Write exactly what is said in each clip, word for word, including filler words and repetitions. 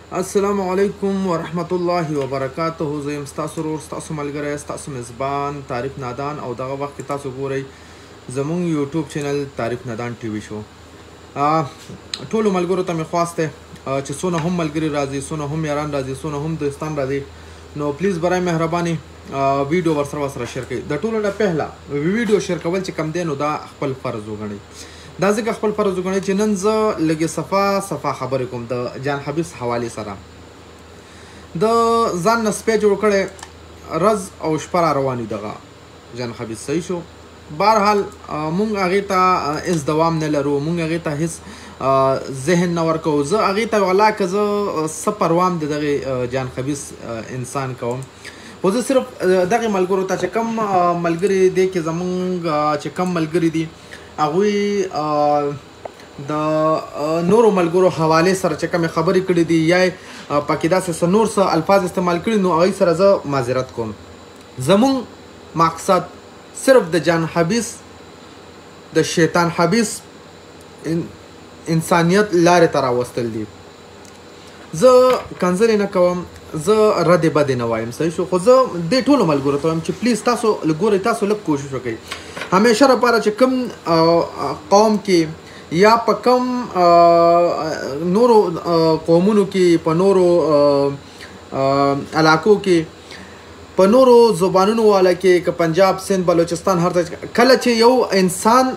السلام علیکم ورحمت الله وبرکاته. زه یم ستاسو ورور ستاسو ملګری ستاسو میزبان طارق نادان او دغه وخت کې تاسو ګورئ زموږ یوټیوب چینل طارق نادان ټي وي شو. ټولو ملګرو ته مې خواست دی چې څونه هم ملګري راځي، څونه هم یاران راځي، څونه هم دوستان راځي، نو پلیز برای مهرباني ویډیو ورسره ورسره شیر کړئ. د ټولو نه پهله ویډیو شیر کول چې کم دی نو دا خپل فرض وګڼئ. دا ځکه خپل فرض وګڼئ چې نن زه لږې صفا صفا خبرې کوم د جان حبیب حوالې سره. د ځان نه سپی جوړ کړی رز او شپه را روان دغه جان حبیب صحیح شو. بهرحال مونږ هغې ته هېڅ دوام نه لرو، مونږ هغې ته هېڅ ذهن نه ورکوو. زه هغې ته والله که زه څه پروام د دغې جان حبیب انسان کوم، خو زه صرف دغې ملګرو ته چې کم ملګري دی کې زمونږ چې کم ملګري دي هغوی د نورو ملګرو حوالې سره چې کومې خبرې کړې دي یا یې پکې داسې څه نور څه الفاظ استعمال کړي نو هغوی سره زه معذرت کوم. زمونږ مقصد صرف د جان حبیب د شیطان حبیب انسانیت لارې ته راوستل دي. زه کنځلې نه کوم، زه ردې بدې نه وایم صحیح شو، خو زه دې ټولو ملګرو ته وایم چې پلیز تاسو ګورئ، تاسو لږ کوشش وکړئ همیشه لپاره چې کوم قوم کې یا په کوم نورو قومونو کې، په نورو علاقو کې، په نورو زبانونو والا کې، که پنجاب، سند، بلوچستان، هر ځای کله چې یو انسان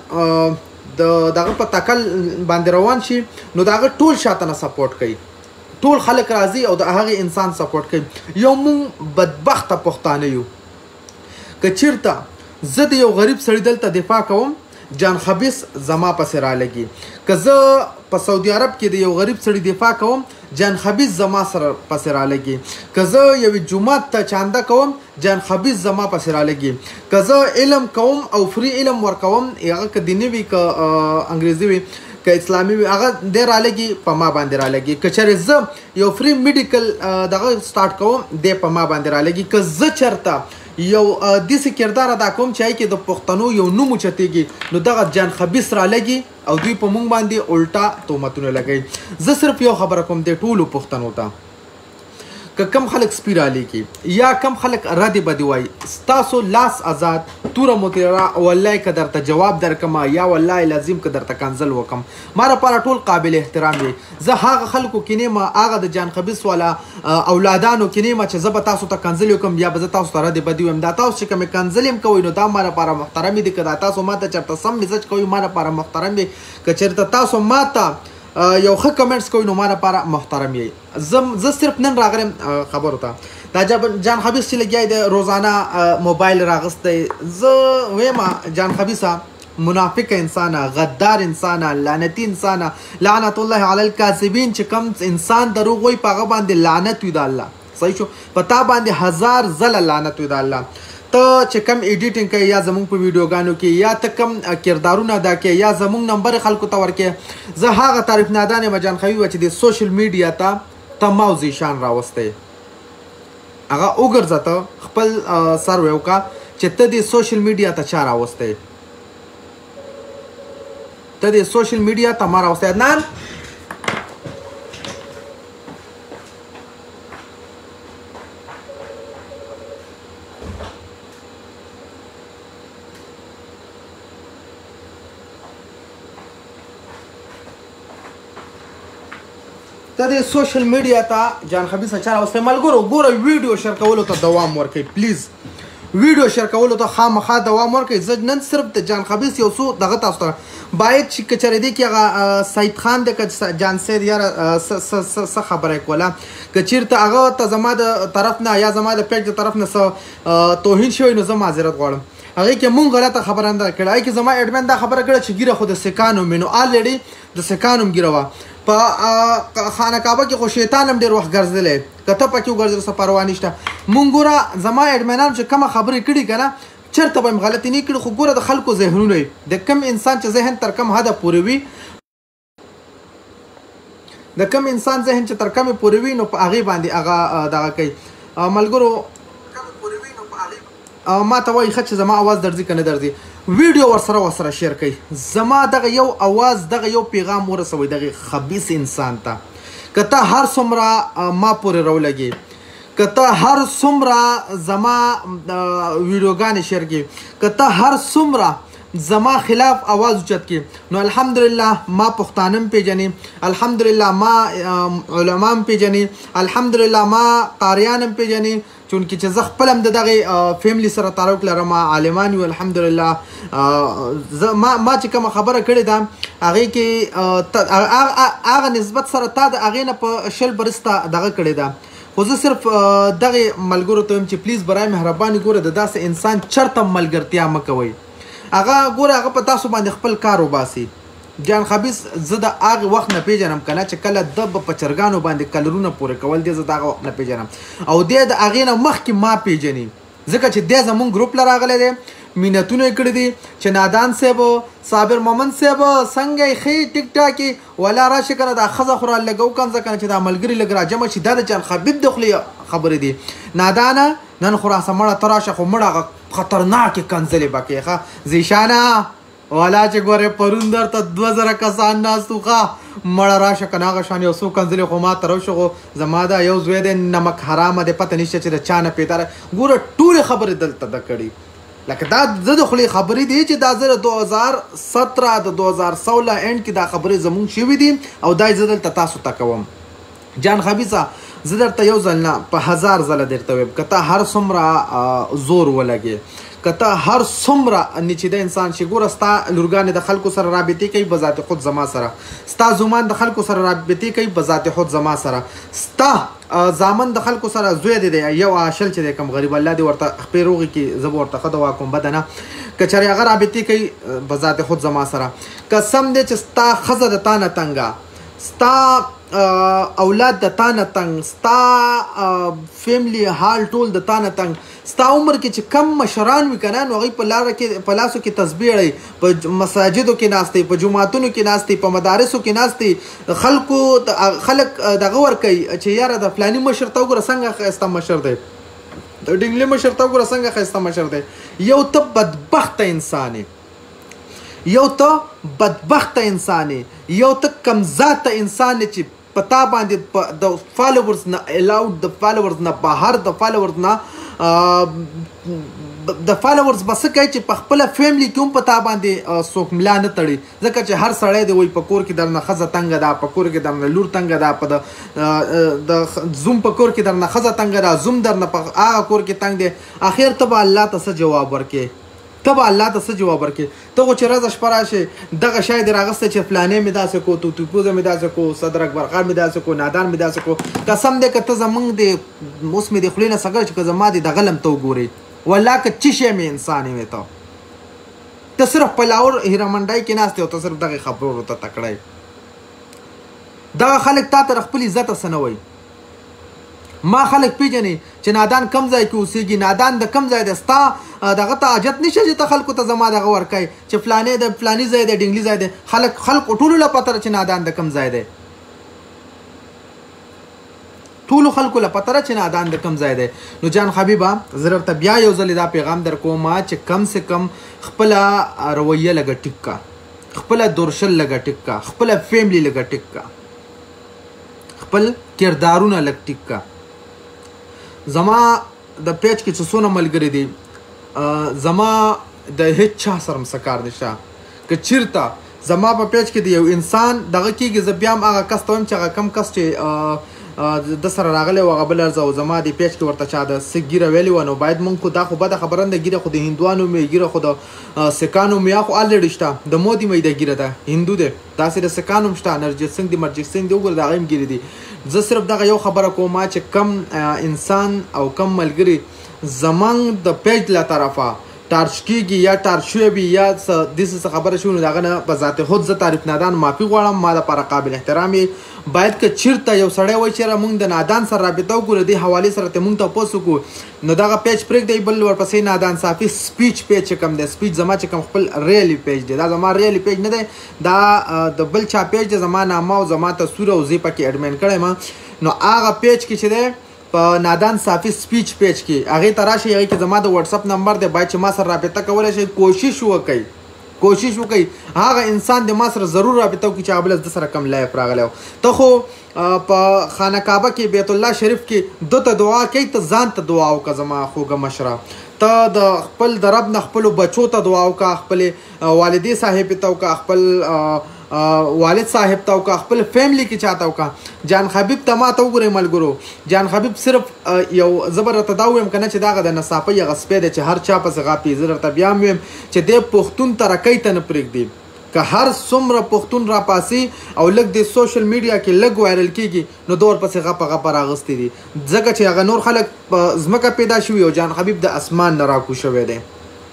د دغه په تکل باندې روان شي نو د هغه ټول شاته نه سپورټ کوي، ټول خلک راځي او د هغې انسان سپورټ کوي. یو مونږ بدبخته پښتانه یو. که چیرته زه د یو غریب سړي دلته دفاع کوم جان حبیب زما پسې رالګي، که زه په سعودي عرب کې د یو غریب سړي دفاع کوم جان حبیب زما سره پسې رالګي، که زه یوې جومات ته چانده کوم جان حبیب زما پسې رالګي، که زه علم کوم او فری علم ورکوم هغه که دیني وي که انګریزي وي که اسلامي وي هغه دی رالګي په ما باندې رالګي. که چېرې زه یو فری میډیکل دغه سټارټ کوم دی په ما باندې رالګي. که زه چېرته یو داسې کردار ادا کوم چې هغې کې د پښتنو یو نوم اوچتېږي نو دغه جان حبیب رالګي او دوی په موږ باندې الټا تهمتونه لګوي. زه صرف یو خبره کوم دی ټولو پښتنو ته، که کم خلک سپي رالیکي یا کم خلک ردې بدې وایي، ستاسو لاس آزاد، توره مو تېره، والله که درته جواب درکمه یا والله لازم که درته کنځل وکم ما لپاره ټول قابل احترام دی. زه هغه خلکو کې نه یم، هغه د جان حبیب والا اولادانو کې نه یم چې زه به تاسو ته کنځلې وکم یا به زه تاسو ته ردې بدې ویم. دا تاسو چې کومې کنځلې هم کوئ نو دا ما لپاره محترمې دي. که دا تاسو ما ته چېرته سم مزج کوئ ما لپاره محترم دی، که چېرته تاسو ما ته یو ښه کمنټس کوئ نو ما لپاره محترم یې. زه صرف نن راغلم خبرو ته. دا جان حبیب چې لګیا دی روزانه موبایل راغستی، زه ویم جان حبیبه منافق انسانه، غدار انسانه، لعنتي انسانه، لعنت الله علی الکاذبین. چې کوم انسان دروغ وایي په هغه باندې لعنت وي د الله صحیح شو، په تا باندې هزار ځله لعنت وي د الله. ته چې کم ایډیټینګ کوي یا زمونږ په ویډیوګانو کې یا ته کم کردارونه ادا کوي یا زمونږ نمبر خلکو ته ورکوي، زه هغه طارق نادان یم جان حبیب چې د سوشل میډیا ته ته ما زیشان راوستی. هغه وګرځه، ته خپل سر ویوکه چې ته د سوشل میډیا ته چا راوستی، ته د سوشل میډیا ته ما راوستی. عدنان ته د سوشل میډیا ته جان حبیب چا راوستی. ملګرو ګوره ویډیو شیر کولو ته دوام ورکوئ، پلیز ویډیو شیر کولو ته خامخا دوام ورکوئ. زه نن صرف د جان حبیب یو څو دغه تاسو ته باید چې که چېرې دی کې هغه سعید خان دی که جان سید یاره څه خبره یې کوله، که چېرته هغه ته زما د طرف نه یا زما د پیج د طرف نه څه توهین شوی نو زه معذرت غواړم. هغې کې مونږ غلطه خبره نه ده کړې. هغې کې زما ایډمن دا خبره کړې چې ګیره خو د سکانو مې نو آلریډي د سکانو م ګیره وه. په خانه کعبه کې خو شیطان هم ډېر وخت ګرځېدلی، که ته پکې وګرځېدل څه پروا نشته. مونږ ګوره زما ایډمنان چې کومه خبرې کړي که نه چېرته به یم غلطي نه کړي، خو ګوره د خلکو ذهنونه وي، د کم انسان چې ذهن تر کم حده پورې وي، د کم انسان ذهن چې تر کمې پورې وي نو په هغې باندې هغه دغه کوي. ملګرو ما ته وایي ښه چې زما اواز درځي که نه درځي، ویډیو ورسره ورسره شیر کړئ. زما دغه یو اواز دغه یو پیغام ورسوئ دغه خبیث انسان ته که ته هر څومره ما پورې راولګې، که ته هر څومره زما ویډیوګانې شیر کړې، که ته هر څومره زما خلاف आवाज اوچت کی، نو الحمدلله ما پښتانه هم پیژني، الحمدلله ما علما هم پیژني، الحمدلله ما قاریان هم پیژني، چونکې چې زه خپل هم د دغې فیملی سره تعلق لرم، عالمان یو الحمدلله. ما ما چې کومه خبره کړې ده هغې کې هغه نسبت سره تا د هغې نه په شل برسته دغه کړې ده، خو زه صرف دغې ملګرو ته وایم چې پلیز برای مهرباني ګوره د داسې انسان چرته ملګرتیا مه کوئ. هغه ګوره هغه په تاسو باندې خپل کار وباسي. جان خبیث زه د هغې وخت نه پیژنم که نه چې کله ده به په چرګانو باندې کلرونه پورې کول، دی زه د هغه وخت نه پیژنم او دی د هغې نه مخکې ما پیژني، ځکه چې دی زمونږ ګروپ له راغلی دی، مینتونه یې کړي دي چې نادان صاحب، صابر محمد صاحب څنګه یې ښې ټیک ټاک یې ولا راشي که نه دا ښځه خو را لږ وکنځه که نه چې دا ملګري لږ را جمع شي، دا د جان خبیب د خولې خبرې دي. نادانه نن خو راسه مړه ته راشه، خو مړه هغه خطرناکې کنځلې به کوې ښه زیشانه والا چې ګورې پرون درته دوه زره کسان ناست وو ښه مړه راشه که نه هغه شان یو څو کنځلې خو ما ته راوشو، خو زما دا یو زوی دی نمک حرامه دی، پته نشته چې د چا نه پیدا ګوره ټولې خبرې دلته ده کړي. لکه دا زه د خولې خبرې دي چې دا زه د دو هزار ستره د دو هزار سوله اینډ کې دا خبرې زمونږ شوي دي او دا یې زه دلته تاسو ته کوم. جان خبیثه زه درته یو ځل نه په هزار ځله درته وایم که ته هر څومره زور ولګې، که ته هر څومره نیچیده انسان شي، ګوره ستا لورګانې د خلکو سره رابطې کوي بذات خود زما سره، ستا زومان د خلکو سره رابطې کوي بذات خود زما سره، ستا زامن د خلکو سره زوی دی دی یو عاشل چې دی کوم غریب الله دې ورته خپې روغې کړي، زه به ورته ښه دوا کوم بده نه، که چېرې هغه رابطې کوي بذات خود زما سره. قسم دی چې ستا ښځه د تا نه تنګه، ستا اولاد د تا نه تنګ، ستا فیملی حال ټول د تا نه تنګ، ستا عمر کې چې کم مشران وي که نه نو هغوی په لاره کې په لاسو کې تسبیح اړوي، په مساجدو کې ناست دی، په جوماتونو کې ناست دی، په مدارسو کې ناست دی، خلکو خلک دغه ورکوي چې یاره د فلاني مشر ته وګوره څنګه ښایسته مشر دی، د ډنګلي مشر ته وګوره څنګه ښایسته مشر دی. یو ته بدبخته انسان یې، یو ته بدبخته انسان یې، یو ته کمذاته انسان یې چې په تا باندې د فالوورز نه الاؤډ، د فالوورز نه بهر، د فالوورز نه د فالوورز به څه کوي چې په خپله فیملی کې هم په تا باندې څوک ملا نه تړي، ځکه چې هر سړی دی وایي په کور کې درنه ښځه تنګه ده، په کور کې درنه لور تنګه ده، په د زوم په کور کې درنه ښځه تنګه ده، زوم درنه په هغه کور کې تنګ دی. اخر ته به الله ته څه جواب ورکړې؟ ته به الله ته څه جواب ورکړې؟ ته خو چې ورځ شپه راشې دغه شی دې راغستی چې فلانې مې داسې کو، توتوپوزه مې داسې کو، صدر اکبر خان مې داسې کو، نادان مې داسې کو. قسم دی که ته زمونږ د اوس مې د خولې نه سګر چې که زما دې د غلم ته وګورې والله که څه شی مې انسان یې ته ته صرف په لاهور هیرامنډای کې ناست یې او ته صرف دغې خبرو ته تکړه یې. دغه خلک تا ته خپل عزت څه نه وایي. ما خلک پیژني چې نادان کم ځای کې اوسېږي، نادان د کم ځای دی، ستا دغه ته حاجت نشته چې ته خلکو ته زما دغه ورکوې چې فلانې د فلاني ځای دی، ډنګلي ځای دی. خلک خلکو ټولو له پته چې نادان د کم ځای دی، ټولو خلکو له پته چې نادان د کم ځای دی. نو جان حبیبه زه درته بیا یو ځلې دا پیغام در کوم چې کم سے کم خپله رویه لږه ټیک کا، خپله دورشل لږه ټیک کا، خپله فیملی لږه ټیک کا، خپل کردارونه لږ ټیک کا. زما د پیج کې چې څونه ملګري دي زما د هیڅ چا سره م څه کار نشته. که چېرته زما په پیج کې د یو انسان دغه کېږي زه بیا هم هغه کس ته وایم چې هغه کم کس چې د سره راغلی و هغه بل ارزه او زما د پیج کې ورته چا د سک ګیره ویلې وه نو باید مونږ خو دا خو بده خبره نه ده، ګیره خو د هندوانو مې ګیره خو د سکانو مې یا خو الریډي شته، د مودي مې د ګیره ده هندو دی، داسې د سکانو هم شته، نرجیت سنګ دی مرجیت سنګ دی وګوره د هغې هم ګیرې دي. زه صرف دغه یو خبره کوم چې کم انسان او کم ملګري زمونږ د پیج له طرفه ټارچ کېږي یا ټارچ شوی وي یا څه داسې څه خبره شوي نو د هغه نه په ذات خود زه تعریف نادان معافي غواړم، ما دپاره قابل احترام یې. باید که چېرته یو سړی وایي چې موږ د نادان سره رابطه وکړو دې حوالې سره ته موږ تپوس وکړو نو دغه پیج پرېږدئ، بل ورپسې نادان صافي سپیچ پیج چې کوم دی، سپیچ زما چې کوم خپل ریلی پیج دی، دا زما ریلی پیج نه دی، دا د بل چا پیج دی، زما نامه او زما تصویر او زه پکې اډمین کړی یم. نو هغه پیج کې چې دی په نادان صافي سپیچ پیج کې هغې ته راشئ، هغې کې زما د وټساپ نمبر دی، باید چې ما سره رابطه کولی شئ، کوشش وکئ کوشش وکړئ هغه انسان د ما سره ضرور رابطه وکړي چې هغه بل د سره کم لایف راغلی ته خو په خانه کعبه کې بیت الله شریف کې ده ته دعا کوي ته ځان ته دعا وکړه زما خوږه مشره ته د خپل د رب نه خپلو بچو ته دعا وکړه خپلې والدې صاحبې ته وکړه خپل والد صاحب ته وکړه خپل فیملی کې چاته وکړه جان حبیب ته ما ته وګورئ ملګرو جان حبیب صرف یو زه به درته دا ووایم که نه چې دغه د نصاپۍ هغه سپی دی چې هر چا پسې غاپي زه درته بیا هم ویم چې دی پښتون ترکۍ ته نه پرېږدي که هر څومره پښتون راپاسي او لږ د سوشل میډیا کې لږ وایرل کېږي نو د ورپسې غپه غپه راغوستې دي ځکه چې هغه نور خلک په ځمکه پیدا شوي او جان حبیب د اسمان نه راکو شوی دی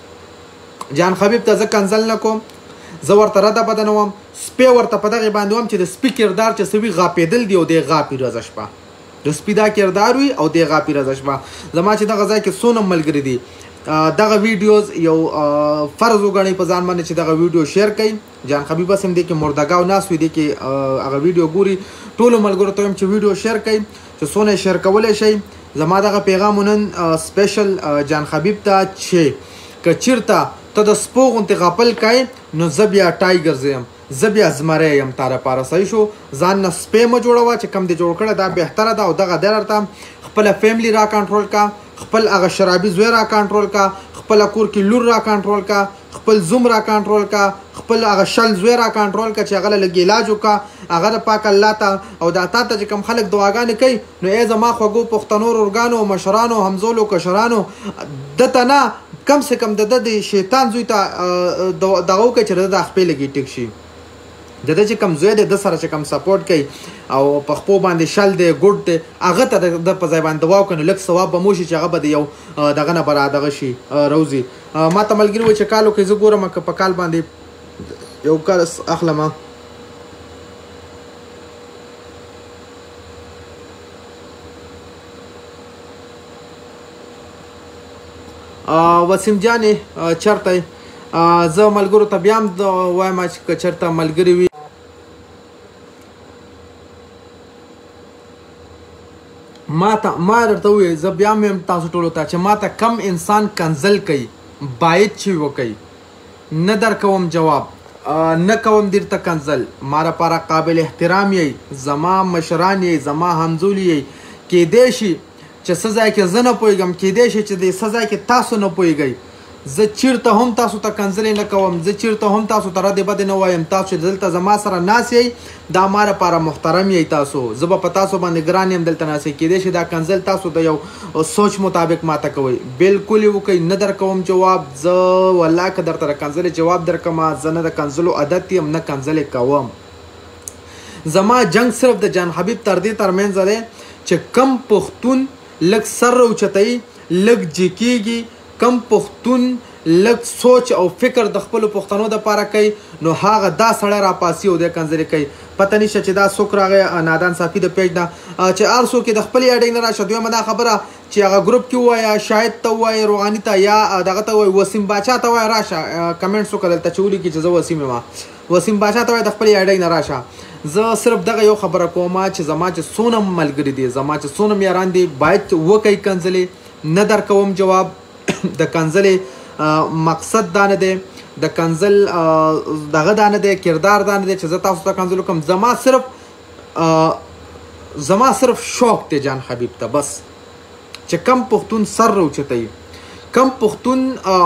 جان حبیب ته زه کنځل نه کوم زه ورته رده بده نه وم سپی ورته په دغې باندې وم چې د سپي کردار چې څه وي غاپېدل دي او دی غاپي رضه شپه د سپي دا کردار وي او دی غاپي رضه شپه زما چې دغه ځای کې څونه ملګري دي دغه ویډیوز یو فرض وګڼئ په ځان باندې چې دغه ویډیو شیر کړئ جان حبیب بس هم دی کې مردګاو ناست وي دی کې هغه ویډیو ګوري ټولو ملګرو ته وایم چې ویډیو شیر کړئ چې څونه یې شیر کولی شئ زما دغه پیغام نن سپیشل جان حبیب ته چې که چېرته ته د سپو غوندې غپل کوې نو زه بیا ټایګر زه یم زه بیا زمری یم تا لپاره صحیح شو ځان نه سپی مه جوړوه چې کوم دې جوړ کړی دا بهتره ده او دغه دی درته خپله فیملی را کنټرول کا خپل هغه شرابي زوی را کنټرول کا خپل کور کې لور را کنټرول کا خپل زوم را کنټرول کا خپل هغه شل زوی را کنټرول کا چې هغه له لږ علاج وکړه هغه د پاک الله ته او دا تا ته چې کوم خلک دعاګانې کوي نو ای زما خوږو پښتنو ورورګانو مشرانو همزولو کشرانو دته نه کم سے کم د د شیطان زوی ته دغه وکړي چې د د خپې لګي ټیک شي د ده چې کوم زوی دی د سره چې کوم سپورټ کوي او په خپو باندې شل دی ګوډ دی هغه ته د په ځای باندې دعا وکړي نو لږ ثواب به مو شي چې هغه به د یو دغه نه به را دغه شي روزي ما ته ملګري وایي چې کال وکړئ زه ګورم که په کال باندې یو کال اخلم وسیم جانې چېرته زه ملګرو ته بیا هم وایم چې که چېرته ملګري وي ما ته ما درته ووایي زه بیا هم وایم تاسو ټولو ته چې ما ته کم انسان کنځل کوي باید چې وکوي نه در کوم جواب نه کوم درته کنځل ما لپاره قابل احترام یې زما مشران یې زما همزولي یې کیدای شي چې څه ځای کې زه نه پوهېږم کیدای شي چې د څه ځای کې تاسو نه پوهېږئ زه چیرته هم تاسو ته کنځلې نه کوم زه چیرته هم تاسو ته ردې بدې نه وایم تاسو چې دلته زما سره ناست یئ دا ما لپاره محترم یئ تاسو زه به په تاسو باندې ګران یم دلته ناست کیدای شي دا کنځل تاسو د یو سوچ مطابق ماته کوئ بالکل یې وکئ نه در کوم جواب زه والله که درته د کنځلې جواب درکمه زه نه د کنځلو عادت یم نه کنځلې کوم زما جنګ صرف د جان حبیب تر دې ترمنځ دی چې کم پښتون لږ سر راوچتوي لږ جیکېږي کم پښتون لږ سوچ او فکر د خپلو پښتنو دپاره کوي نو هغه دا سړی راپاسي او دی کنځلې کوي پته نشته چې دا څوک راغی نادان صافي د پیج نه چې هر څوک یې د خپلې اډۍ نه راشه دویمه دا خبره چې هغه ګروپ کې ووایه شاهد ته ووایه روغاني ته یا دغه ته ووایه وسیم باچا ته ووایه راشه کمنټس وکړه دلته چې ولیکي چې زه وسیم یم وسیم باچا ته ووایه د خپلې اډۍ نه راشه زه صرف دغه یو خبره کوم چې زما چې څونه ملګري دي زما چې څونه میاران دي باید وکئ کنځلې نه در کوم جواب د کنځلې مقصد دا نه دی د کنځل دغه دا نه دی کردار دا نه دی چې زه تاسو ته کنځل وکړم زما صرف زما صرف شوق دی جان حبیب ته بس چې کم پښتون سر راوچتوي کم پښتون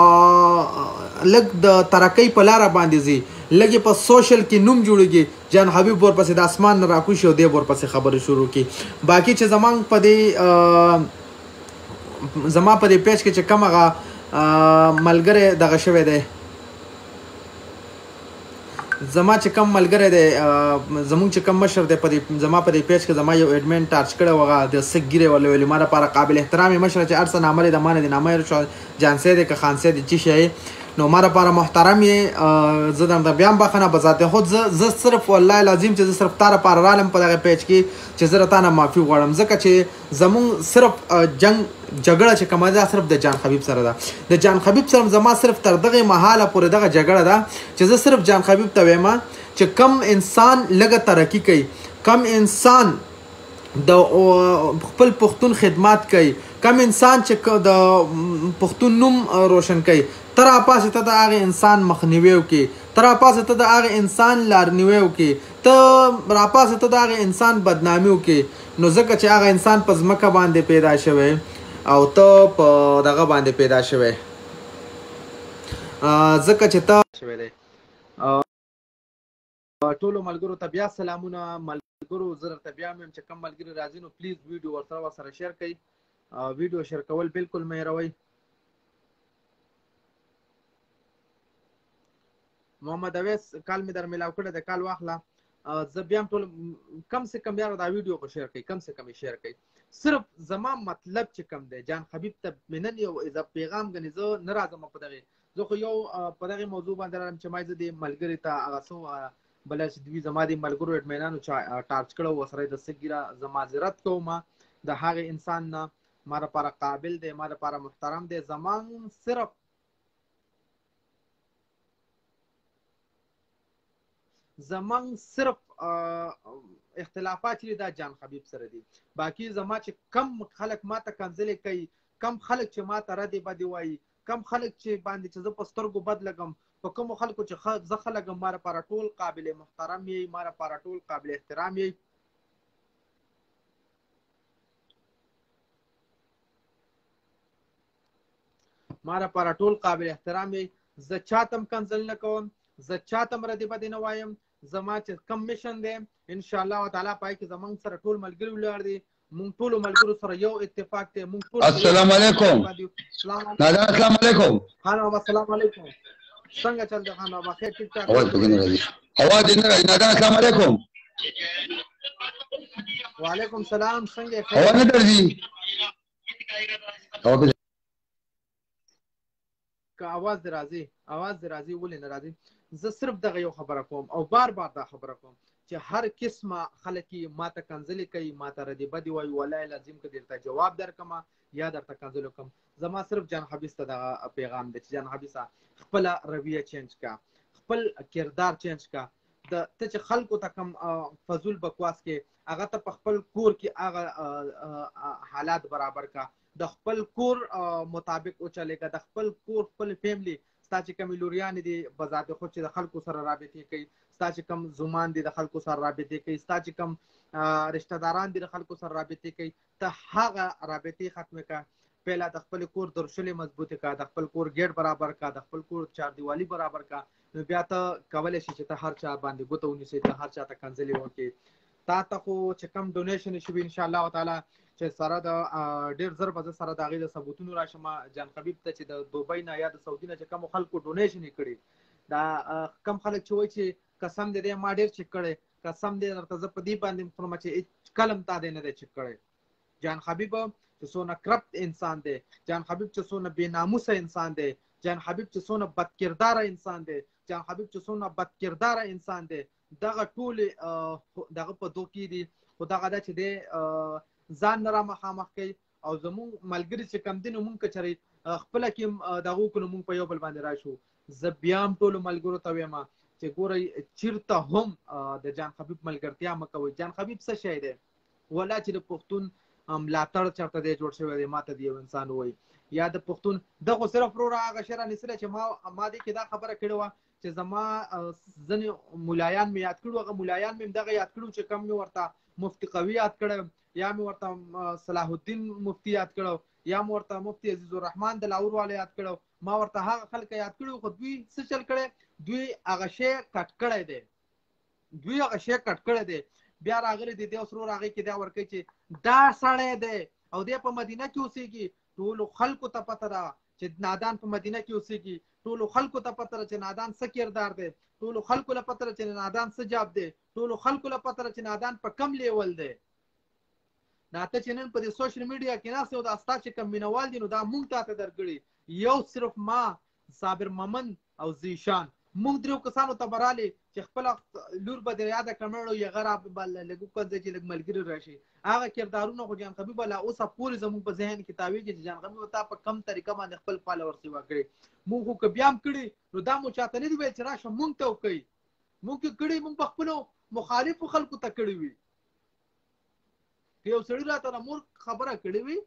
لږ د ترقۍ په لاره باندې ځي لږ په سوشل کې نوم جوړېږي جان حبیب ورپسې د اسمان نه راکوشي او دی ورپسې خبرې شروع کړي باقي چې زمونږ په دې زما په دې پیج کې چې کوم هغه ملګری دغه شوی دی زما چې کوم ملګری دی زمونږ چې کوم مشر دی په دې زما په دې پیج کې زما یو ایډمن ټارچ کړی و هغه د سګ ګیرې ورله ویلي ما لپاره قابل احترام یې مشره چې هر څه نامه دی د ما نه دی نامه یې جانسی دی که خانسی دی چې شی نو ما لپاره محترم یې زه درته بیا هم بخښنه په ذات خود زه صرف والله لازم چې زه صرف تا لپاره رالم په دغه پیج کې چې زه له تا نه معافي غواړم ځکه چې زمونږ صرف جنګ جګړه چې کومه ده صرف د جان حبیب سره ده د جان حبیب سره زما صرف تر دغه مهاله پورې دغه جګړه ده چې زه صرف جان حبیب ته وایم چې کم انسان لږه ترقي کوي کم انسان د خپل پښتون خدمات کوي، کم انسان چې د پښتون نوم روشن کوي، ته راپاسې ته د هغې انسان مخنیوی وکړي، ته راپاسې ته د هغې انسان لارنیوی وکړي، ته راپاسې ته د هغې انسان بدنامي وکړي. نو ځکه چې هغه انسان په ځمکه باندې پیدا شوی او ته په دغه باندې پیدا شوی، ځکه چې ته شوی دی. ټولو ملګرو ته بیا سلامونه. ملګرو زه درته بیا وایم چې کوم ملګري راځي نو پلیز ویډیو ورسره ورسره شیر کړئ. ویډیو شیر کول بالکل مه هېروئ. محمد اویس کال مې در میلاو کړی دی، کال واخله. زه بیا هم ټول کم سے کم یاره دا ویډیو خو شیر کړئ، کم سے کم یې شیر کړئ. صرف زما مطلب چې کوم دی جان حبیب ته مې نن یو پیغام ګنې زه نه راځم په دغې، زه خو یو په دغې موضوع باندې راغلم چې ما زه دې ملګري ته هغه څه بله چې دوی زما دې ملګرو اډمینانو چې ټارچ کړی و ورسره یې د څه ګیره زه معذرت کوم د هغې انسان نه. ما دپاره قابل دی، ما دپاره محترم دی. زمان صرف زمان صرف اختلافات چې دا جان حبیب سره دي. باقي زما چې کم خلک ما ته کنځلې کوي، کم خلک چې ما ته ردې بدې وایي، کم خلک چې باندې چې زه په سترګو بد لګم، په کومو خلکو چې زه ښه لګم، ما دپاره ټول قابل محترم یې، ما دپاره ټول قابل احترام یې. ما دپاره ټول قابل احترام یې. زه چاته هم کنځل نه کوم، زه چاته هم ردې بدې نه وایم. زما چې کم میشن دی انشاءالله تعالی پای کې زموږ سره ټول ملګري ولاړ دي، مونږ ټولو ملګرو سره یو اتفاق دی. مونږ ټول السلام علیکم نادان. السلام علیکم خان بابا. السلام علیکم. څنګه چل دی خان بابا؟ خیر ټیک ټاک؟ اواز پکې نه راځي، اواز یې نه راځي. نادان السلام علیکم. وعلیکم سلام. څنګه خیر؟ اواز نه درځي. که اواز دې راځي، اواز دې راځي، ولې نه راځي؟ زه صرف دغه یو خبره کوم او بار بار دا خبره کوم چې هر قسمه خلک یې ما ته کنځلې کوي، ما ته ردې بدې وایي، والله لازم که درته جواب درکړم یا درته کنځل وکړم. زما صرف جان حبیب ته دغه پیغام دی چې جان حبیب خپله رویه چینج کا، خپل کردار چینج کا. د ته چې خلکو ته کوم فضول بکواس کې، هغه ته په خپل کور کې هغه حالات برابر کا، د خپل کور مطابق وچلېږه، د خپل کور خپل فیملی. ستا چې کومې لوریانې دي په ذات خود چې د خلکو سره رابطې کوي، ستا چې کوم زومان دي د خلکو سره رابطې کوي، ستا چې کوم رشته داران دي د خلکو سره رابطې کوي، ته هغه رابطې ختمې کړه. پهله د خپل کور درشلې مضبوطې کړه، د خپل کور ګیټ برابر کړه، د خپل کور چاردیوالي برابر کړه. نو بیا ته کولی شي چې ته هر چا باندې ګوته ونیسې، ته هر چا ته کنځلې وکړې. تا ته خو چې کوم ډونیشن شوي انشاءالله تعالی چې سره د ډېر زر به زه سره د هغې د ثبوتونو راشم جان حبیب ته چې د دوبۍ نه یا د سعودي نه چې کومو خلکو ډونیشن یې کړي، دا کم خلک چې وایي چې قسم دې دی ما ډېر چک کړی، قسم دې درته زه په دې باندې خورم چې کلم تا دې نه دی چک کړی. جان حبیب چې څونه کرپټ انسان دی، جان حبیب چې څونه بې ناموسه انسان دی، جان حبیب چې څونه بدکرداره انسان دی، جان حبیب چې څونه بدکرداره انسان دی، دغه ټولې دغه په دو کې دي. خو دغه ده چې دی ځان نه را مخامخ کوي او زمونږ ملګري چې کم دي نو مونږ که چېرې خپله کې دغه وکړو نو مونږ په یو بل باندې راشو. زه بیا هم ټولو ملګرو ته وایم چې ګورئ چېرته هم د جان حبیب ملګرتیا مه کوئ. جان حبیب څه شی دی؟ ولا چې د پښتون ملاتړ چېرته دی جوړ شوی دی، ما ته د یو انسان ووایي یا د پښتون ده خو صرف وروره هغه شی رانیسلی چې ما ما دې کې دا خبره کړې وه چې زما ځینې ملایان مې یاد کړو، هغه ملایان مې دغه یاد کړو چې کم مې ورته مفتی قوي یاد کړی، یا مې ورته صلاح الدین مفتی یاد کړو، یا مې ورته مفتی عزیز الرحمن د لاهور والا یاد کړو. ما ورته هغه خلک یاد کړي خو دوی څه چل کړی، دوی هغه شی کټ کړی دی، دوی هغه شی کټ کړی دی. بیا راغلی دی دی اوس ورور هغې کې دا ورکوي چې دا سړی دی او دی په مدینه کې اوسېږي. ټولو خلکو ته پته ده چې نادان په مدینه کې اوسېږي، ټولو خلکو ته پته ده چې نادان څه کردار دی، ټولو خلکو له پته ده چې نادان څه جاب دی، ټولو خلکو له پته ده چې نادان په کم لیول دی. دا ته چې نن په دې سوشل میډیا کې ناست یې او دا ستا چې کوم مینوال دي نو دا مونږ تا ته درکړي، یو صرف ما صابر ممن او زیشان مونږ درېو کسانو ته به رالې چې خپله لور به دې یاده کړه مړو یې غره به لږ وکړځئ چې لږ ملګري راشي. هغه کردارونه خو جان حبیب لا اوسه پورې زموږ په ذهن کې تاویږي چې جان حبیب تا په کم طریقه باندې خپل فالوور سیوا کړي. مونږ خو که بیا هم کړي نو دا مو چاته نه دي ویل چې راشه مونږ ته وکړئ، مونږ که کړي مونږ په خپلو مخالفو خلکو ته کړي وي. که یو سړي راته د مور خبره کړې وي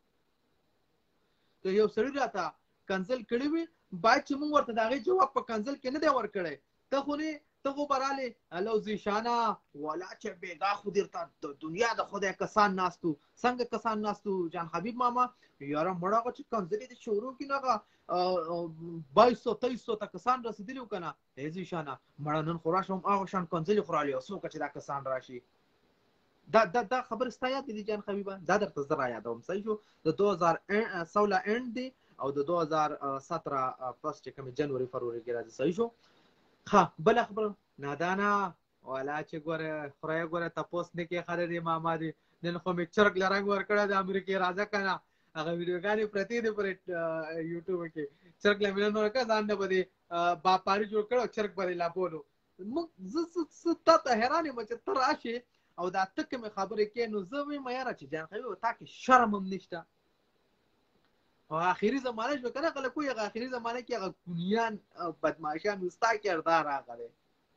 که یو سړي راته کنسل کړی وي باید چې موږ ورته د هغې جواب په کنسل کې نه دی ورکړی ته خو نه ته خو به رالې هلو زیشانه والا چې بېګا خو درته د دنیا د خدای کسان ناست وو څنګه کسان ناست وو جان حبیب ماما یاره مړه هغه چې کنسل یې د شروع کښې نه هغه بایس سو تیس سو ته کسان رسېدلي وو که نه ای زیشانه مړه نن خو راشم هغه شان کنسل یې خو رالې او څوکه چې دا کسان راشي دا دا دا خبر ستا یاد دی جان حبیبه دا درته زه رایادوم صحیح شو د دو هزار سوله اینډ دی او د دو هزار ستره فرست چې کومې جنوري فروری کې راځي صحیح شو ښه بله خبره نادانه والا چې ګوره خدای ګوره تپوس نه کې خره دی ماما دی نن خو مې چرګ له رنګ ورکړی د امریکې راځه که نه هغه ویډیوګانې پرتې دي پر یوټیوب کې چرګ له مې نن ورکړه ځان نه به دې باپاري جوړ کړی او چرګ به دې لا بولو موږ زه تا ته حیران یم چې ته راشې او دا ته کومې خبرې کوې نو زه وایم یاره چې جان حبیب تا کې شرم هم نشته او آخري زمانه شو که نه خلک وایي هغه آخري زمانه کې هغه کونیان بدماشان ستا کردار هغه دی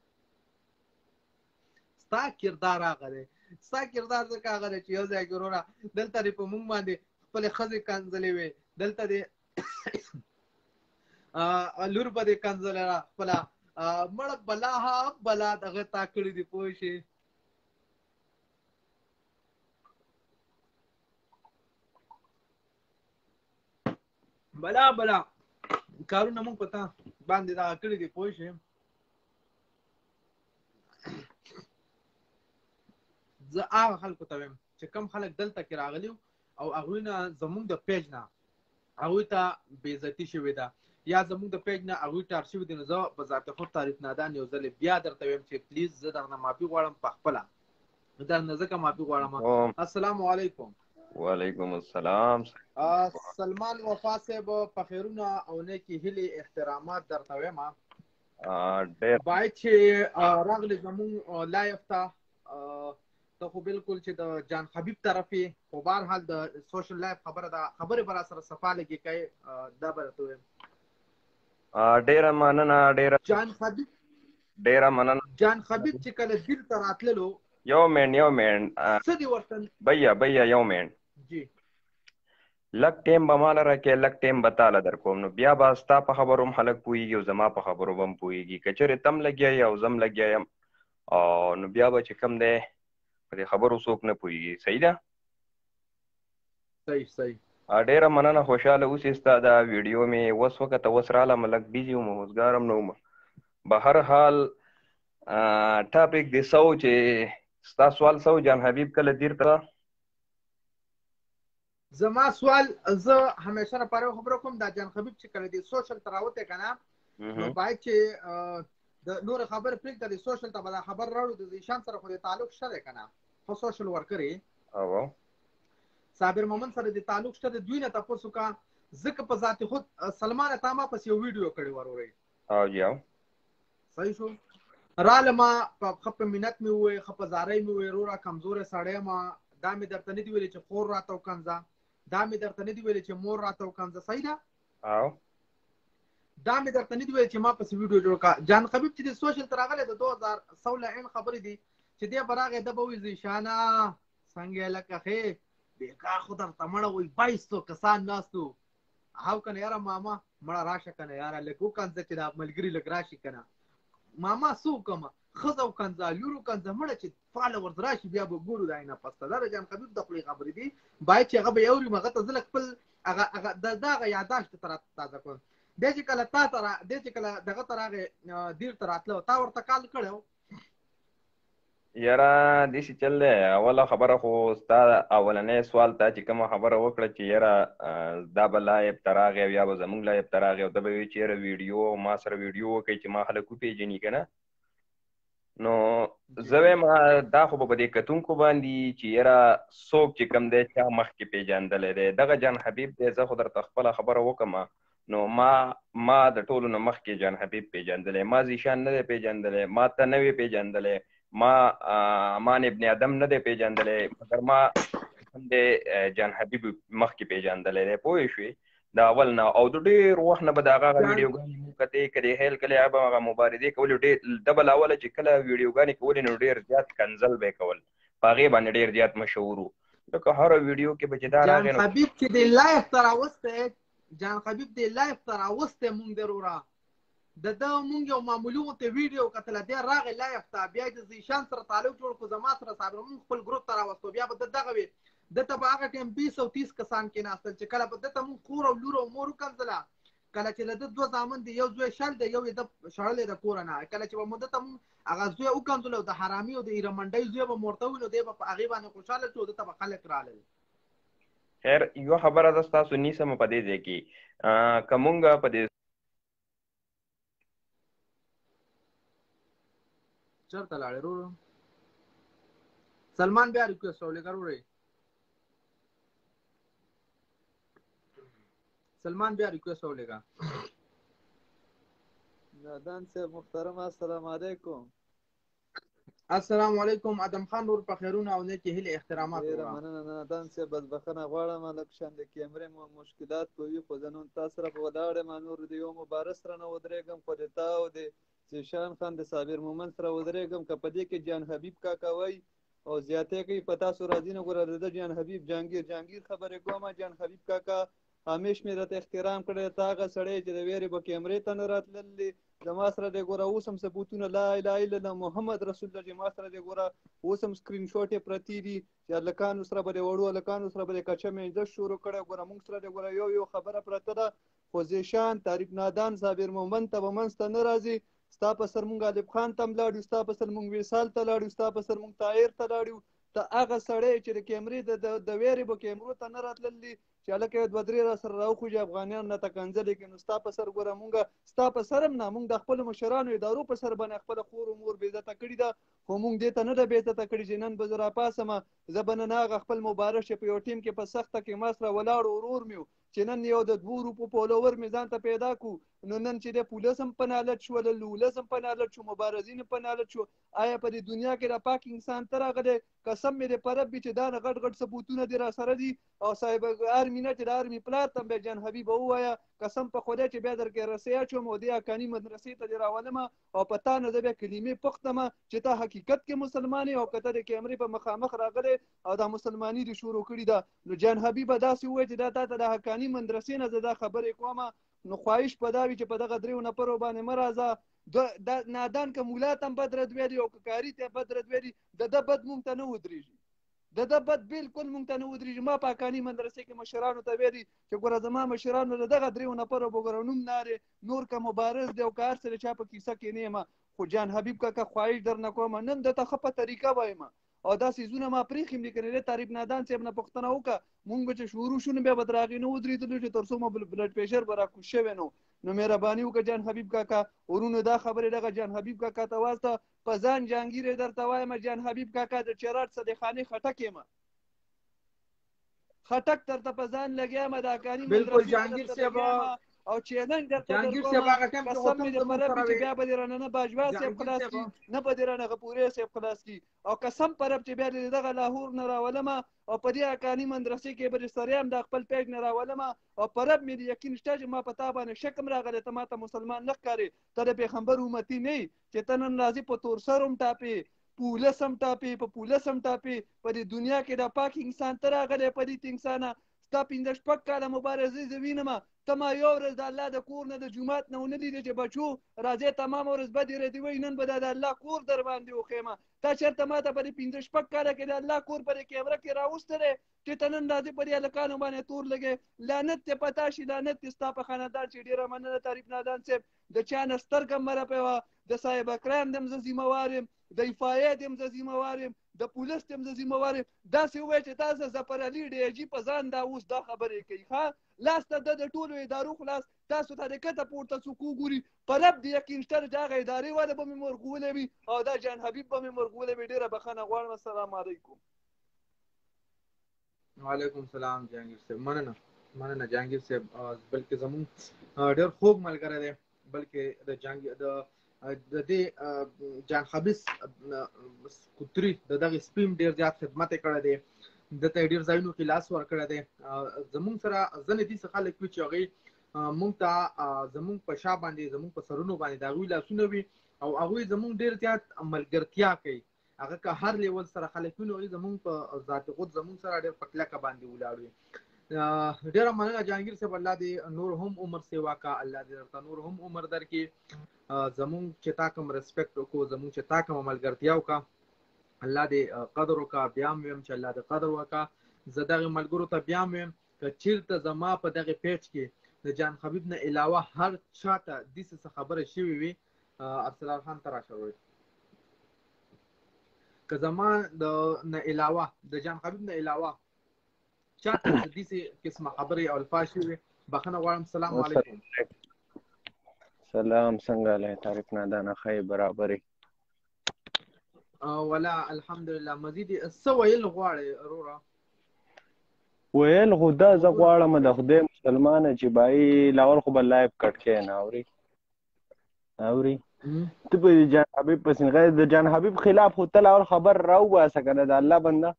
ستا کردار هغه دی ستا کردار ځکه هغه دی چې یو ځای کې وروره دلته دې په موږ باندې خپلې ښځې کنځلې وې دلته دې لور به دې کنځله خپله مړه بلا ها بلا دغه تا کړي دي پوه شې بلا بلا کارونه موږ په تا باندې دغه کړي دي پوه شې زه هغه خلکو ته وایم چې کوم خلک دلته کې راغلي او هغوی نه زموږ د پیج نه هغوی ته بېعزتي شوې ده یا زموږ د پیج نه هغوی ټار شوي دي نو زه په ذات خود تاریخ نادان یو ځلې بیا درته وایم چې پلیز زه درنه معافي غواړم په خپله درنه ځکه معافي غواړم السلام علیکم وعلیکم السلام سلمان وفا صاحب په خیرونه او نیکې هیلې احترامات درته وایم باید چې راغلې زموږ لایف ته ته خو بالکل چې د جان حبیب طرف یې خو بهرحال د سوشل لایف خبره ده خبرې به را سره صفا لګې کوې دا به درته وایم ډېره مننه ډېره جان حبیب ډېره مننه جان حبیب چې کله دل ته راتللو یو منټ یو منټ څه دې ورته بیا بیا یو منټ جی لږ ټایم به ماله راکړې لږ ټایم به تاله در کوم نو بیا به ستا په خبرو هم خلک پوهېږي او زما په خبرو به هم پوهېږي که چېرې تم لګیا یې او زه هم لګیا یم نو بیا به چې کوم دی په دې خبرو څوک نه پوهېږي صحیح ده صحیح صحیح ډېره مننه خوشحاله اوسې ستا دا ویډیو مې اوس وکته اوس رالم لږ بیزي وم اوسګار هم نه وم به هر حال ټاپک دې څه و چې ستا سوال څه و جان حبیب کله دیر ته زما سوال زه همیشه لپاره یو خبره کوم دا جان حبیب چې کله دې سوشل ته راوتی که نه نو باید چې د نورې خبرې پرېږده د سوشل ته به دا خبر راوړو د زیشان سره خو د تعلق شته دی که نه خو سوشل ورکر یې صابر مومن سره د تعلق شته د دوی نه تپوس وکړه ځکه په ذات خود سلمانه تا ما پس یو ویډیو کړی ورورئ صحیح شو رالما په ښه په منت مې ووایې ښه په زارۍ مې ووایې وروره کمزوری سړی یم دا مې درته نه دي ویلې چې خور راته وکنځه دا مې درته نه دي ویلې چې مور راته وکنځه صحیح ده دا مې درته نه دي ویلې چې ما پسې ویډیو جوړ کړه جان حبیب چې د سوشل ته راغلی د دو هزار سوله اینډ خبرې دي چې دی به راغی ده به وایي زیشانه څنګه یې لکه ښې بېګا خو درته مړه وایي بایس سو کسان ناست وو هاو که نه یاره ماما مړه راشه که نه یاره لږ وکنځه چې دا ملګري لږ راشي که نه ماما څه وکړمه ښځه وکنځه لور وکنځه مړه چې فالورز راشي بیا به ګورو دا نه پسته دا د جان حبیب د خولې خبرې دي باید چې هغه به یې اوري هغه ته زه لږ خپل هغه هغه د هغه یاداشت ته تازه کړم دی چې کله تا ته را دی چې کله دغه ته راغې دیر ته راتله تا ورته کال کړی یاره داسې چل دی اوله خبره خو ستا اولنی سوال ته چې کومه خبره وکړه چې یاره دا به لایب ته راغی او یا به زموږ لایب ته راغی او ده به وایي چې یاره ویډیو ما سره ویډیو وکړئ چې ما خلک وپېژني که نه نو زه وایم دا خو به په دې کتونکو باندې چې یاره څوک چې کوم دی چا مخکې پېژندلی دی دغه جان حبیب دی زه خو درته خپله خبره وکړم نو ما ما د ټولو نه مخکې جان حبیب پېژندلی ما زیشان نه دی پېژندلی ما ته نه وی پېژندلی ما مان ابن ادم نه دی پېژندلی مګر ما هم دی جان حبیب مخکې پېژندلی دی پوه شوې د اول نه او د ډېر وخت نه به د هغه هغه ویډیوګانې مو کتې که د هیل کلې به هغه مبارزې کولې ډېر ډبل اوله چې کله ویډیوګانې کولې نو ډېر زیات کنځل به یې کول په هغې باندې ډېر زیات مشهور و لکه هر ویډیو کې به چې دا جان راغی نو حبیب چې دی لایف ته راوستی جان حبیب دی لایف ته راوستی مونږ د وروره د ده مونږ یو معمولي غوندې ویډیو کتله دی راغی لایف ته بیا یې د زیشان سره تعلق جوړ کړو زما سره صابر مونږ خپل ګروپ ته راوستو بیا به د دغه وي دته به هغه ټایم بیس او تیس کسان کېناستل چې کله به دته مونږ کور او لور او مور وکنځله کله چې له ده دوه زامن دي یو زوی شل دی یو یې ده شړلی د کوره نه کله چې به مو دته مونږ هغه زوی وکنځلو د حرامي او د ایره منډۍ زوی به مو ورته وویل نو دی به په هغې باندې خوشحاله شو دته به خلک رالل خیر یو خبره ده ستاسو نیسم په دې ځای کې که مونږ په دې چېرته لاړې ورو سلمان بیا ریکویسټ راولېږه وروړی سلمان بیا ریکویسټ راولېږه نادان صاحب محترم السلام علیکم السلام علیکم ادم خان ورور په خیرونه او نیکې هیلې احترامات ډېره مننه نادان صاحب بس بخښنه غواړم لږ شان د کیمرې مو مشکلات به وي خو زه نن تا سره په ولاړ یم نور د یو مبارز سره نه ودرېږم خو د تا او د زیشان خان د صابر مومن سره ودرېږم که په دې کې جان حبیب کاکا وایي او زیاتې کوي په تاسو راځي نه ګوره د جان حبیب جهانګیر جهانګیر خبرې کومه جان حبیب کاکا همیش مې راته احترام کړی ته هغه سړی چې د ویرې به کیمرې ته نه راتللی زما سره دی ګوره اوس هم ثبوتونه لا اله الا الله محمد رسول الله چې ما سره دی ګوره اوس هم سکرین شاټ یې پرتې دي چې هلکانو سره به د وړو هلکانو سره به د کچه مې شروع کړی ګوره موږ سره دی ګوره یو یو خبره پرته ده خو زیشان تعریف نادان صابر مومن ته به منځ ته نه راځي ستا په سر مونږ الف خان ته هم لاړو ستا په سر مونږ وصال ته لاړو ستا په سر مونږ طاهر ته لاړو ته هغه سړی چې د کیمرې د ویرې به کیمرو ته نه راتللی چې هلکه دوه درې را سره راوخوږي افغانیان نه تکنځلې کړي نو ستا په سر ګوره مونږ ستا په سر هم نه مونږ د خپلو مشرانو ادارو په سر باندې خپله خور و مور بېعزته کړي ده خو مونږ دې ته نه ده بېعزته کړي چې نن به زه راپاڅمه زه به نن هغه خپل مبارک چې په یو ټیم کې په سخته کې ما سره ولاړ ورور مې چې نن یو د دوو روپو فالوور مې ځان ته پیدا کړو نو نن چې دی پولیس هم په نالت شول لولس هم په نالت شو مبارزین هم په نالت شو آیا په دې دنیا کې د پاک انسان ته راغلی قسم مې د په رب چې دا نه غټ غټ ثبوتونه دې را سره دي او صاحب ارمي نه چې د ارمي پلار ته هم بیا جان حبیب ووایه قسم په خدای چې بیا درکې رسۍ اچوم او دې حقاني مدرسې ته دې راولمه او په تا نه زه بیا کلمې پوښتمه چې ته حقیقت کې مسلمان یې او که ته د کیمرې په مخامخ راغلی او دا مسلماني دې شروع کړې ده نو جان حبیبه داسې ووایه چې دا تا ته د حقاني مدرسې نه زه دا خبرې کومه نو خواهش په دا وي چې په دغه دریو نفرو باندې مه راځه دا نادان که مولا ته هم بد رد ویلي او که کاري ته بد رد ویلي د ده بد مونږ ته نه ودرېږي د ده بد بالکل مونږ ته نه ودرېږي ما په حقاني مدرسې کې مشرانو ته ویلي چې ګوره زما مشرانو د دغه دریو نفرو به ګوره نوم نارې نور که مبارز دی او که هر څه د چا په کیسه کې نه یم خو جان حبیب کاکا خواهش در نه کوم نن درته ښه په طریقه وایم او دا څیزونه ما پرېښي م لیکنې دی تعریف نادان صاحب نه پوښتنه وکړه مونږ به چې شروع شو نو بیا به تر هغې نه ودرېدلو چې تر څو مو بلډ پریشر به راکوز شوی نو نو مهرباني وکړه جان حبیب کاکا ورونو دا خبرې دغه جان حبیب کاکا ته واسطه په ځان جهانګیر یې درته وایم جان حبیب کاکا د چراټ صدیخانې خټک یم خټک درته په ځان لګیا یم د حقاني بالکل جهانګیر صاحب او چیلنج درته جهانګیر صاحب هغه ټایم کې قسم مې د زموږ په رب سره چې وې. بیا به دې رانه نه باجوا صاحب خلاص کي نه به دې رانه غپورې صاحب خلاص کي او قسم په رب چې بیا دې دغه لاهور نه راولمه او په دې حقاني مدرسې کې به دې سره هم د خپل پیج نه راولمه او په رب مې یقین شته چې ما په تا باندې شک هم راغلی ته ما ته مسلمان نه ښکارې ته د پیغمبر امتي نه یې چې ته نن راځې په تور سر هم ټاپې پولس هم ټاپې په پولس هم ټاپې په دې دنیا کې د پاک انسان ته راغلی پلیت انسانه ستا پنځه شپږ کاله مبارزې زه وینم ته ما یو ورځ د الله د کور نه د جومات نه ونه لیدې چې بچو راځې تمام ورځ بدې ردې وایي نن به دا د الله کور در باندې وښیم تا چېرته ما ته په دې پنځه شپږ کاله کې د الله کور په دې کیمره کې راوستلی چې ته نن راځې په دې هلکانو باندې تور لګې لعنت دې په تا شي لعنت دې ستا په خاندان چې ډېره مننه تعریف نادان صاحب د چا نه سترګه مه رپوه د صاحب اکرام دې هم زه ذمهوار یم د افایې دې هم زه ذمهوار یم د پولیس ته هم زه ذمهوار یم داسې ووایه چې تاسو ظفر علي ډي جي په ځان دا اوس دا خبرې کوي ښه لاس ته د د ټولو ادارو خلاص تاسو ته د کته پورته څوک وګوري په رب د یقین شته چې هغه ادارې والا به مې مرغولی وي او دا جان حبیب به مې مرغولی وي ډېره بښنه غواړم السلام علیکم وعلیکم السلام جهانګیر صاحب مننه مننه جهانګیر صاحب بلکې زموږ ډېر خوږ ملګری دی بلکې د جهانګیر د د دې جان حبیب کوتري د دغه سپیم ډېر زیات خدمت یې کړی دی دته ډېر ځایونو کې لاس ورکړی دی زموږ سره ځینې داسې خلک وي چې هغوی موږ ته زموږ په شا باندې زموږ په سرونو باندې د هغوی لاسونه وي او هغوی زموږ ډېر زیات ملګرتیا کوي هغه که هر لیول سره خلک وینو زمونږ په ذاتي خود زمونږ سره ډېر په کلکه باندې ولاړ وي. ډېره مننه جهانګیر صاحب، الله دې نور هم عمر سیوا کا، الله دې درته نور هم عمر درکړي. زمونږ چې تا کوم ریسپیکټ وکړو، زمونږ چې تا کوم ملګرتیا وکړه، الله دې قدر وکړه. بیا هم ویم چې الله دې قدر وکړه. زه دغه ملګرو ته بیا هم ویم که چېرته زما په دغه پیج کې د جان حبیب نه علاوه هر چاته داسې څه خبره شوې وي، ارسلان خان ته راشه ووایي که زما د نه علاوه د جان حبیب نه علاوه چاته داسې قسمه خبرې او الفاظ شوي وي، بخښنه غواړم. السلام علیکم. سلام، څنګه له طریف نادانه ښې برابرې ولا الحمدلله. مزید څه ویل غواړې وروره؟ ویل خو دا زه غواړم د خدای مسلمانه چې بای لاول خو به لایف کټ کښېنه اوري اوري ته به د جان حبیب په سین غیر د جان حبیب خلاف خو ته لاول خبر راوباسه که نه د الله بنده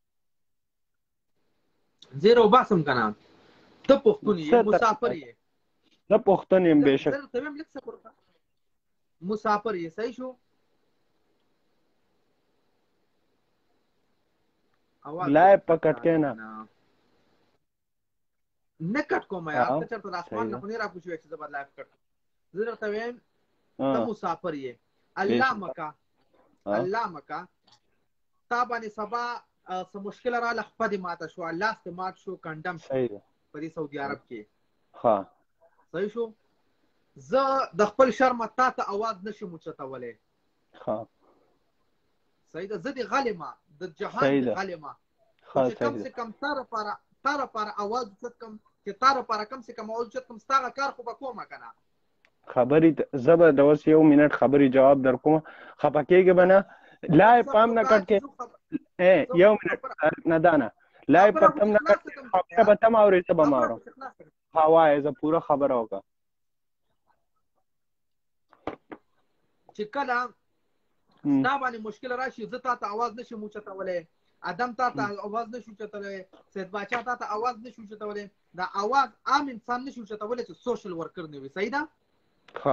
زه راوباسم که نه. ته پښتون یې، مسافر یې. زه پښتون یم بېشک. زه ته ویم لږ څه ورته مسافر یې، صحیح شو. لایف په کټ کښېنه نه کټ کوم یار، ته چېرته د اسمان نه خو نه راکوچوې چې زه به لایف کټ کړم. زه درته ویم ته مسافر یې، الله مکه الله مکه تا باندې سبا څه مشکله راغله، خپه دې ماته شوه، لاس دې مات شو، کنډم شو په دې سعودي عرب کې، صحیح شو. زه د خپل شرمه تا ته اواز نشم اوچتولی، صحیح ده. زه دې غلمه د جهان دې غلمه، چې کم سے کم تا لپاره تا لپاره اواز اوچت کړم، چې تا لپاره کم سے کم اواز اوچت کړم، ستا هغه کار خو به کومه که نه. خبرې زه به د اوس یو منټ خبرې جواب در کوم، خفه کېږې به نه. لای پام نه کټ کې یو منټ ندانه لای په تم نه کټ کې خبره به تم اورې ته به م اورم. ها وایه زه پوره خبره وکړه. چې کله ستا باندې مشکل راشي زه تا ته اواز نشم اوچتولی، ادم تا ته اواز نشو اوچتولی، سید باچا تا ته اواز نشو اوچتولی. دا اواز عام انسان نشي اوچتولی چې سوشل ورکر نه وي، صحیح ده؟ ښه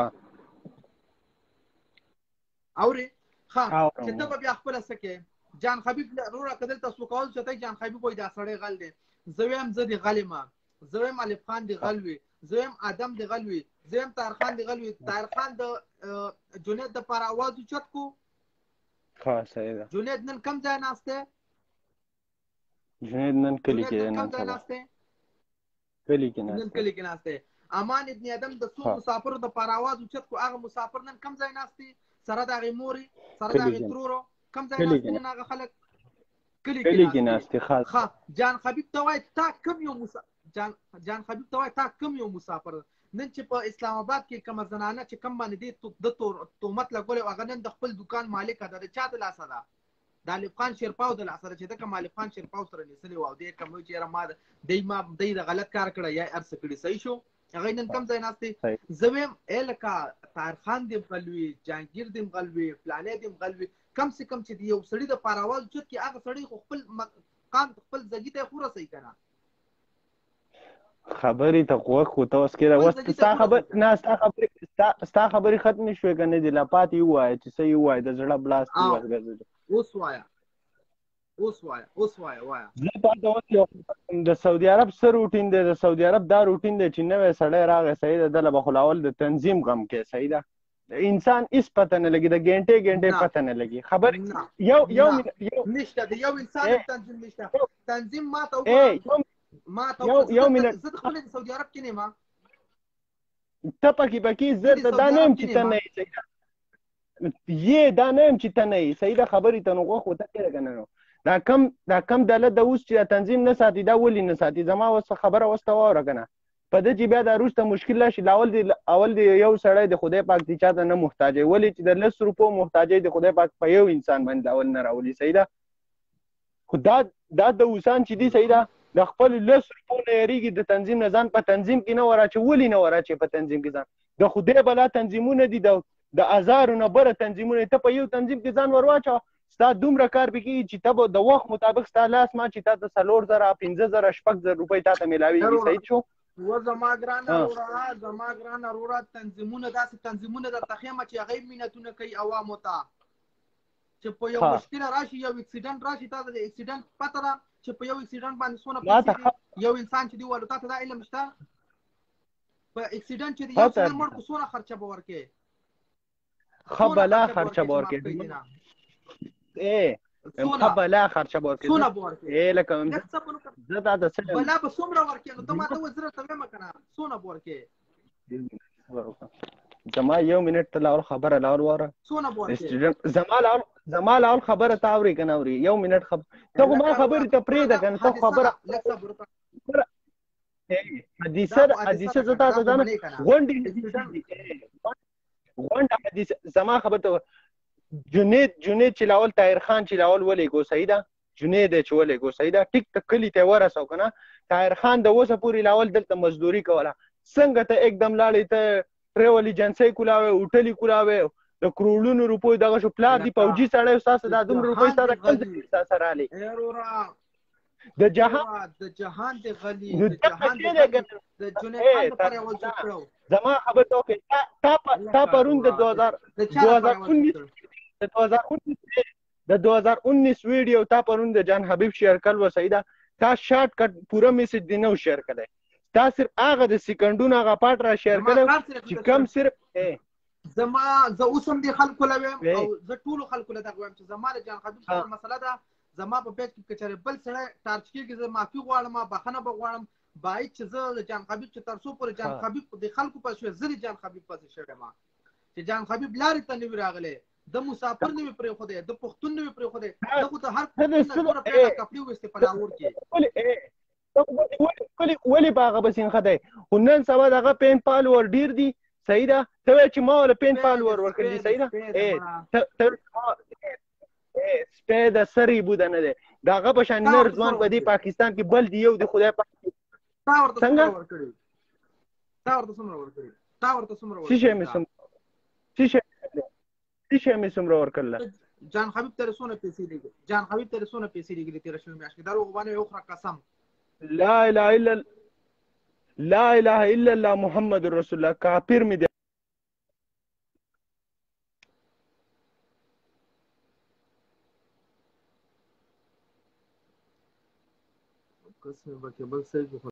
اورې ښه چې ته به بیا خپله څه کې جان حبیب وروره که دلته څوک اواز اوچتوي جان حبیب وایي دا سړی غل دی، زه وایم زه دې غل یم، زه وایم الف خان دې غل وي، زه وایم ادم دې غل وي، زه وایم طاهر خان دې غل وي. طاهر خان د جنید دپاره اواز اوچت کړو، ښه صحیح ده. جنید نن کوم ځای ناست دی؟ جنید نن کلي کې دی، نن ځای ناست دی، کلي کې نن کلي کې ناست دی. امان ابن ادم د څو مسافرو دپاره اواز اوچت کړو، هغه مسافر نن کوم ځای ناست دی؟ سره د هغې مورې، سره د هغې ترورو کوم ځای ناست دي نن هغه خلک؟ کلي کې ناست دي. ښه جان حبیب ته وایي تا کوم یو جان جان حبیب ته وایي تا کوم یو مسافر نن چې په اسلام آباد کې کومه زنانه چې کوم باندې دې د تهمت لګولی هغه نن د خپل دوکان مالکه ده، د چا د لاسه ده؟ د الف خان شیرپاو د لاسه ده، چې ده کوم الف خان شیرپاو سره نیسلی و او دی کوم وایي چې یاره ما دی ما دی د غلط کار کړی یا هر څه کړي، صحیح شو. هغوی نن کوم ځای ناست دی؟ زه وایم ای لکه طاهر خان دې غل وي، جهانګیر دې غل وي، فلانی دې غل وي، کم سے کم چې د یو سړي دپاره اواز اوچت کړي، هغه سړی خو خپل مقام خپل ځګي ته یې خو رسوي که نه. خبرې ته غوږ خو ته اوس کېده، اوس ستا خبرې نه ستا خبرې ستا خبرې ختمې شوې که نه دي؟ لا پاتې ووایه چې څه یې ووایه، د زړه بلاست یې وګرځېدو. اوس وایه اوس وایه اوس وایه وایه زه تا ته اوس یو د سعودي عرب څه روټین دی؟ د سعودي عرب دا روټین دی چې نوی سړی راغی، صحیح ده، دله به خو لاول د تنظیم غم کوي، صحیح ده. انسان هېڅ پته نه لګي، د ګنټې ګنټې پته نه لګي. خبرې یو یو نشته، د یو انسان تنظیم نشته. تنظیم ما ته وګوره، ما ته یو منټ، زه د خپلې د سعودي عرب کې نه یم، ته پکې پکې زه ته دا نه یم چې ته نه یې، صحیح ده، یې دا نه یم چې ته نه یې، صحیح ده. خبرې ته نو غوږ ورته کېده که نه؟ نو دا کم دا کم ډله ده اوس چې دا تنظیم نه ساتي، دا ولې نه ساتي؟ زما اوس خبره اوس ته واوره که نه؟ په ده چې بیا دا وروسته مشکل راشي، اول دې اول دې یو سړی د خدای پاک دې چا ته نه محتاجوي، ولې چې د لس روپو محتاجوي د خدای پاک په یو انسان باندې اول نه راولي، صحیح ده. خو دا دا د اوسان چې دي، صحیح ده، د خپل لس روپو نه یېرېږي، د تنظیم نه ځان په تنظیم کې نه وراچي. ولې نه وراچي په تنظیم کې ځان؟ د خدای بلا تنظیمونه دي، د هزارو نه بره تنظیمونه، ته په یو تنظیم کې ځان ور واچوه، ستا دومره کار به کېږي چې ته به د وخت مطابق ستا لاس ما چې تا ته څلور زره پنځه زره شپږ زره روپۍ تا ته میلاوېږي، صحیح شو. و زما ګرانه وروره زما ګرانه وروره تنظیمونه داسې تنظیمونه درته ښیم چې هغوی مینتونه کوي عوامو ته، چې په یو ها. مشکل راشي یو اکسیډنټ راشي تا ته د اکسیډنټ پته ده چې په یو اکسیډنټ باندې څونه ما ته پیسې دي یو انسان چې دی ولو تا ته دا علم شته په اکسیډنټ چې دی یو پته سړی مړ کړو څونه خرچه به ورکړې ښه بلا څونه خرچه به چې ورکړې معاف کړي نه ای څونه ښه بلا خرچه به ورکړې څونه به ورکړې ای لکه لږ څه به نو زه دا د څه بلا به څومره ورکړې نو ته ما ته وایه زه درته وایم که نه څونه به ورکړې زما یو منټ ته لاول خبره لاول واوره څونه به ورکړې زما لاول زما لاول خبره ته اورې که نه اورې یو منټ خب ته خو ما خبرې ته پرېږده که نه ته خبره حدیثه حدیثه زه تا ته دا نه غونډې غونډه حدیثه زما خبره ته جنید جنید چې لاول طاهر خان چې لاول ولېږو صحیح ده جنید چې ولېږو صحیح ده ټیک ته کلي ته ورسو که نه طاهر خان د اوسه پورې لاول دلته مزدوري کوله څنګه ته एकदम لاړې ته ټریول ایجنسۍ کولاوې هوټلې کولاوې د کروړونو روپیو دغه شو پلار دي فوجي سړی ستاسو دا دومره روپۍ ستا ته کم ستا سره رالې د جهان د جهان د غلي د جهان د جنید خان لپاره یو جوړ کړو زما خبر ته وکړې تا پرون د دو هزار انیس د دو هزار انیس د دو هزار انیس ویډیو تا پرون د جان حبیب شیر کړل و صحیح ده تا شارټ کټ پوره میسج دی نو شیر کړی تا صرف هغه د سکندونو هغه پاټ را شیر کړی چې کم صرف زما زه اوس هم دې خلکو له ویم او زه ټولو خلکو له دغه وایم چې زما د جان حبیب سره مسله ده زما په پیج کې که چېرې بل سړی ټارچ کېږي زه معافي غواړم بخښنه به غواړم باید چې زه د جان حبیب چې تر څو پورې جان حبیب د خلکو پسې شوی زه د جان حبیب پسې شوی یم چې جان حبیب لارې ته نه وي راغلی د مسافر نه وي پرېښودی د پښتون نه وي پرېښودی ده خو د هر پښتون نه ګوره پیغله کپړې ویستې په لاهور کې ولې په هغه پسې ښه دی خو نن سبا د هغه پین فالوور ډېر دي صحیح ده ته وایې چې ما وله پین فالوور ورکړي دي صحیح ده سپی د سرې بوده نه دی د هغه په شان نر ځوان په دې پاکستان کې بل دی یو د خدای پاک څنګه څه شی مې څه شی مې څومره ورکړله جان حبیب ته څونه پیسې لېږي جان حبیب ته څونه پیسې لېږلي تېره شوې میاشت کې دروغ باندې یو خره قسم لا اله الا لا اله الا الله محمد رسول الله کافر مې دی قسم به کې بل څه